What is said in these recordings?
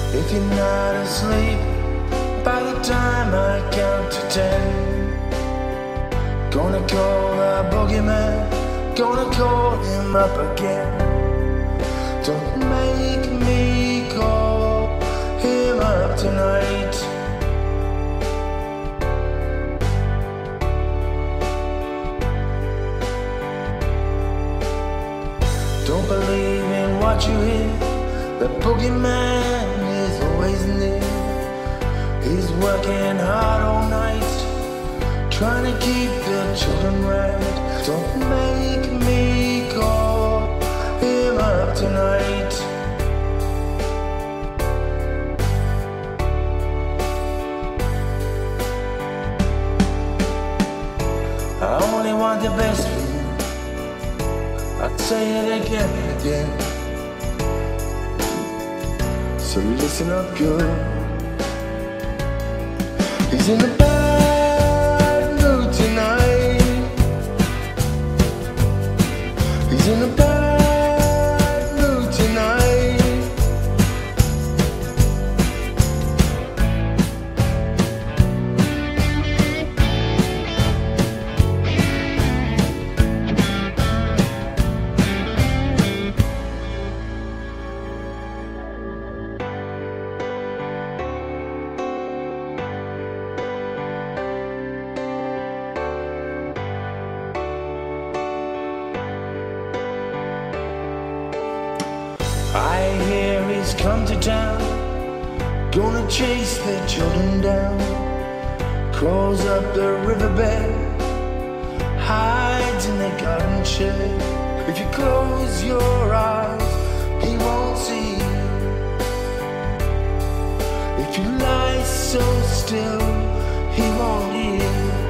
If you're not asleep by the time I count to 10, gonna call the boogeyman, gonna call him up again. Don't make me call him up tonight. Don't believe in what you hear, the boogeyman is always near. He's working hard all night, trying to keep the children right. Don't make me call him up tonight. I only want the best for you, I'd say it again and again. So listen up good. He's in a bad mood tonight. He's in a bad mood tonight. I hear he's come to town, gonna chase the children down. Crawls up the riverbed, hides in the garden shed. If you close your eyes, he won't see you. If you lie so still, he won't hear.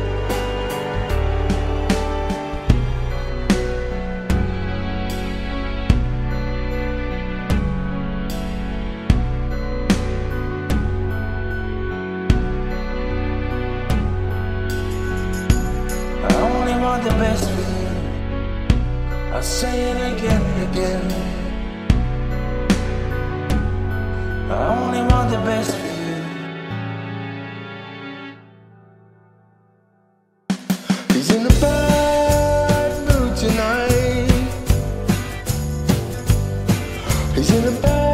The best for you, I'll say it again and again. I only want the best for you. He's in a bad mood tonight. He's in a bad